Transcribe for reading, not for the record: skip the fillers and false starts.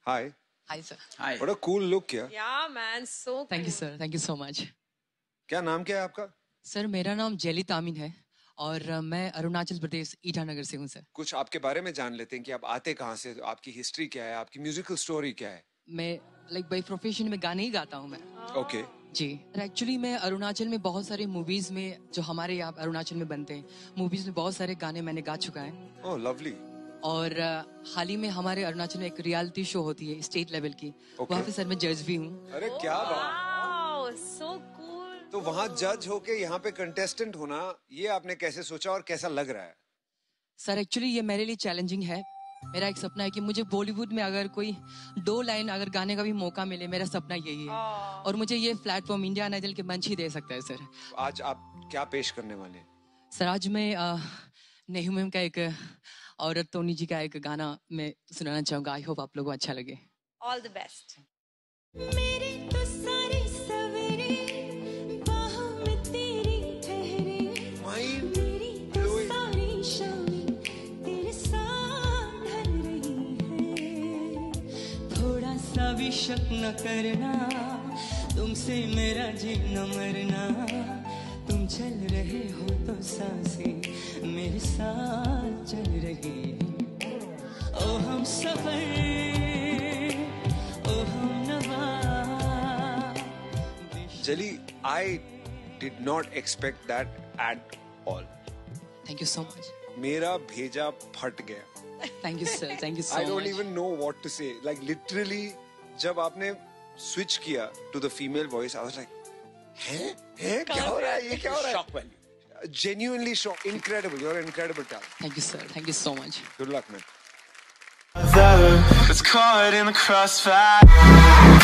Hi. Hi sir. Hi. What a cool look, yeah. Yeah, man, so Thank you cool. sir. Thank you so much. क्या नाम क्या है आपका? Sir मेरा नाम जेली तामिन है और मैं अरुणाचल प्रदेश ईटानगर से हूँ सर. कुछ आपके बारे में जान लेते हैं कि आप आते कहाँ से, आपकी हिस्ट्री क्या है, आपकी म्यूजिकल स्टोरी क्या है? मैं बाई प्रोफेशन में गाने ही गाता हूँ मैं. ओके. जी. एक्चुअली मैं अरुणाचल में बहुत सारे मूवीज में जो हमारे यहाँ अरुणाचल में बनते हैं मूवीज में बहुत सारे गाने मैंने गा चुका है. Oh lovely. और हाल ही में हमारे अरुणाचल में एक रियलिटी शो होती है स्टेट लेवल की. वहाँ पे सर मैं जज भी हूँ. अरे क्या बात. Wow, so cool. तो वहाँ जज होके यहाँ पे कंटेस्टेंट होना, ये आपने कैसे सोचा और कैसा लग रहा है? सर एक्चुअली ये मेरे लिए चैलेंजिंग है. मेरा एक सपना है कि मुझे बॉलीवुड में अगर कोई 2 लाइन अगर गाने का भी मौका मिले, मेरा सपना यही है. और मुझे ये प्लेटफॉर्म इंडियन आइडल के मंच ही दे सकता है सर. आज आप क्या पेश करने वाले हैं? सर आज मैं नेहू मैम का एक और टोनी जी का एक गाना मैं सुनाना चाहूंगा. आई होप आप लोगों को अच्छा लगे. All the best. मेरे तो सारे सवेरे बाहों में तेरी ठहरे, मेरी तो सारी शामें तेरे साथ ढल रही है. थोड़ा सा भी शक न करना, तुमसे मेरा जीना मरना. तुम चल रहे हो तो सांसें मेरे साथ चल रही है. ओ हम सफर, ओ हम नवा. Jelly, I did not expect that at all. Thank you so much. मेरा भेजा फट गया. Thank you sir. Thank you so I much. don't even know what to say. Like literally, जब आपने switch किया to the female voice, I was like, हैं? क्या हो रहा है? ये क्या हो रहा है? Shock value. Genuinely shocked. Incredible. You're an incredible talent. Thank you sir. Thank you so much. Good luck, man. It's caught in the crossfire.